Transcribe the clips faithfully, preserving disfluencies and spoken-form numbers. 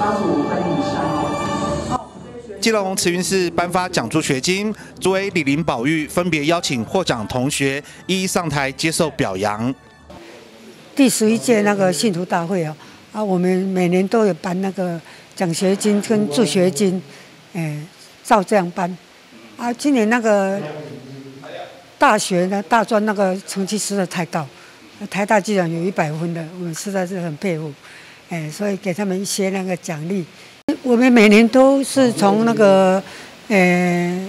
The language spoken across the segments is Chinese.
家属欢迎上。 基隆慈云寺颁发奖助学金，主委李林宝玉分别邀请获奖同学一一上台接受表扬。 第十一届那个信徒大会啊，啊，我们每年都有颁那个奖学金跟助学金，哎，照这样颁。啊，今年那个大学呢，大专那个成绩实在太高，台大居然有一百分的，我们实在是很佩服。哎，所以给他们一些那个奖励。我们每年都是从那个，呃，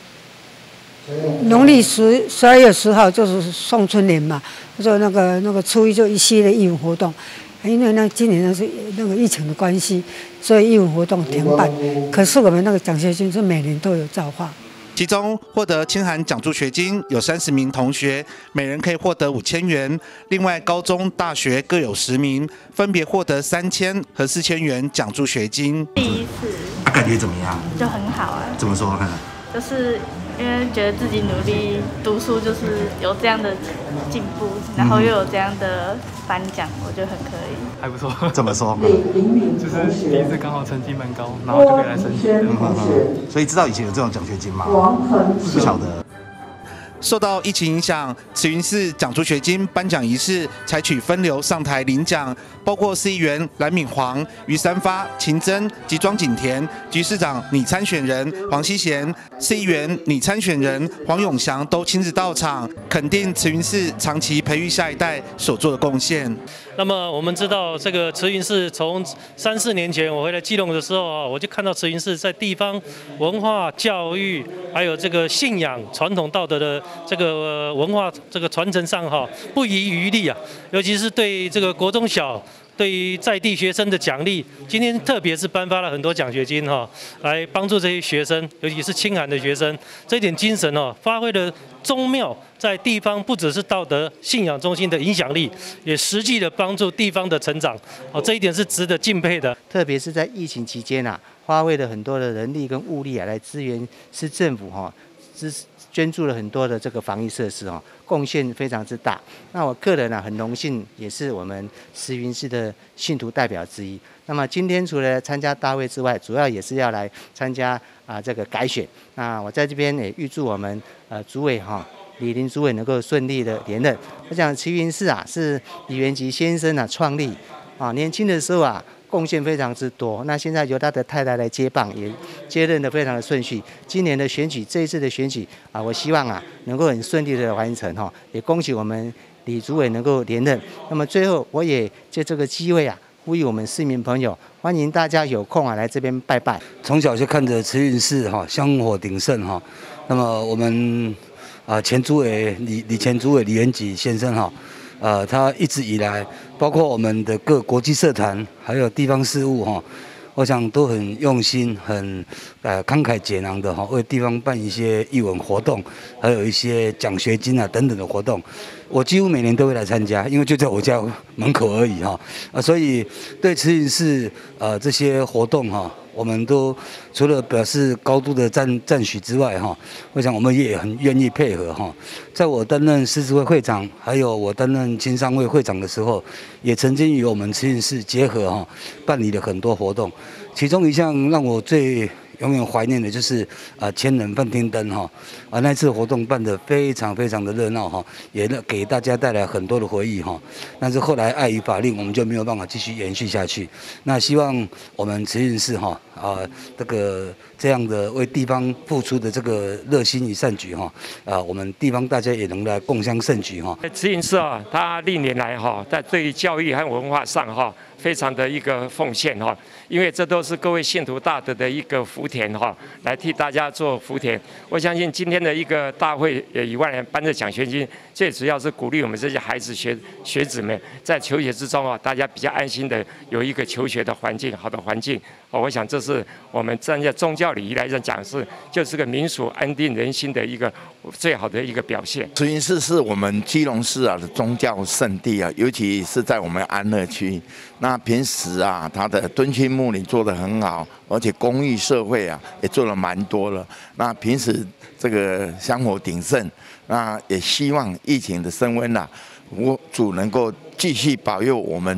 农历十十二月十号就是送春联嘛，所以那个那个初一就一系列义务活动，因为那今年那是那个疫情的关系，所以义务活动停办。可是我们那个奖学金是每年都有造化。 其中获得清寒奖助学金有三十名同学，每人可以获得五千元。另外，高中、大学各有十名，分别获得三千和四千元奖助学金。 第一次， 啊，感觉怎么样？ 就很好啊。 怎么说看看？ 就是因为觉得自己努力读书，就是有这样的进步，然后又有这样的颁奖，我觉得很可以。 还不错。 怎么说？ 就是第一次刚好成绩蛮高，然后就可以来申请。 嗯嗯嗯。所以知道以前有这种奖学金吗？不晓得。 受到疫情影响，慈云寺奖助学金颁奖仪式采取分流上台领奖，包括市议员蓝敏煌、于三发、秦真及庄景田，局市长拟参选人黄希贤、市议员拟参选人黄永祥都亲自到场，肯定慈云寺长期培育下一代所做的贡献。 那么我们知道，这个慈云寺从三四年前我回来基隆的时候啊，我就看到慈云寺在地方文化教育，还有这个信仰、传统道德的这个文化这个传承上哈，不遗余力啊。尤其是对这个国中小，对于在地学生的奖励，今天特别是颁发了很多奖学金哈，来帮助这些学生，尤其是清寒的学生，这一点精神哦，发挥了宗庙在地方不只是道德信仰中心的影响力，也实际的帮助地方的成长，哦，这一点是值得敬佩的。 特别是在疫情期间啊，花费了很多的人力跟物力啊，来支援市政府哈，支捐助了很多的这个防疫设施哈，贡献非常之大。那我个人啊，很荣幸，也是我们慈云寺的信徒代表之一。那么今天除了参加大会之外，主要也是要来参加啊这个改选。那我在这边也预祝我们呃主委哈。李林主委能够顺利的连任。我想慈云寺啊是李元吉先生啊创立啊，年轻的时候啊贡献非常之多。那现在由他的太太来接棒，也接任的非常的顺序。今年的选举，这一次的选举啊，我希望啊能够很顺利的完成哈，也恭喜我们李主委能够连任。那么最后，我也借这个机会啊，呼吁我们市民朋友，欢迎大家有空啊来这边拜拜。 从小就看着慈云寺哈香火鼎盛哈，那么我们。啊，前主委李李前主委李元吉先生哈，呃，他一直以来，包括我们的各国际社团，还有地方事务哈，我想都很用心，很呃慷慨解囊的哈，为地方办一些艺文活动，还有一些奖学金啊等等的活动，我几乎每年都会来参加，因为就在我家门口而已哈，啊，所以对慈云寺呃这些活动哈。我们都除了表示高度的赞赞许之外，哈，我想我们也很愿意配合哈。在我担任狮子会会长，还有我担任青商会会长的时候，也曾经与我们慈云寺结合哈，办理了很多活动。其中一项让我最永远怀念的就是啊千人放天灯哈，啊那次活动办得非常非常的热闹哈，也给大家带来很多的回忆哈。但是后来碍于法令，我们就没有办法继续延续下去。那希望我们慈云寺哈啊这个这样的为地方付出的这个热心与善举哈啊，我们地方大家也能来共襄盛举哈。 慈云寺啊，它历年来哈在对于教育和文化上哈。非常的一个奉献哈，因为这都是各位信徒大德的一个福田哈，来替大家做福田。我相信今天的一个大会，也一万人颁的奖学金，最主要是鼓励我们这些孩子学学子们在求学之中啊，大家比较安心的有一个求学的环境，好的环境。哦，我想这是我们站在宗教礼仪来讲是，就是个民俗安定人心的一个最好的一个表现。 慈云寺是我们基隆市啊的宗教圣地啊，尤其是在我们安乐区。那平时啊，它的敦亲睦邻做得很好，而且公益社会啊也做了蛮多了。那平时这个香火鼎盛，那也希望疫情的升温啊，我主能够继续保佑我们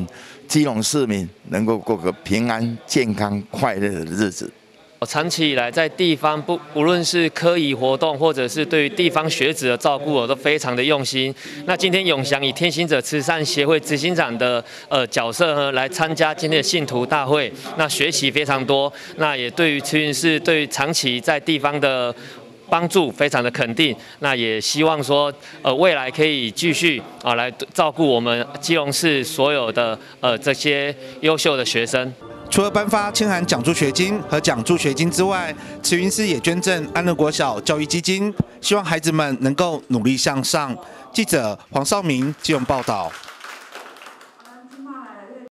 基隆市民能够过个平安、健康、快乐的日子。 长期以来，在地方不无论是科仪活动，或者是对于地方学子的照顾，我都非常的用心。那今天永祥以天行者慈善协会执行长的呃角色呢，来参加今天的信徒大会，那学习非常多。那也对于慈云寺对于长期在地方的帮助非常的肯定，那也希望说，呃，未来可以继续啊来照顾我们基隆市所有的呃这些优秀的学生。 除了颁发千函奖助学金和奖助学金之外，慈云寺也捐赠安乐国小教育基金，希望孩子们能够努力向上。记者黄少明基隆报道。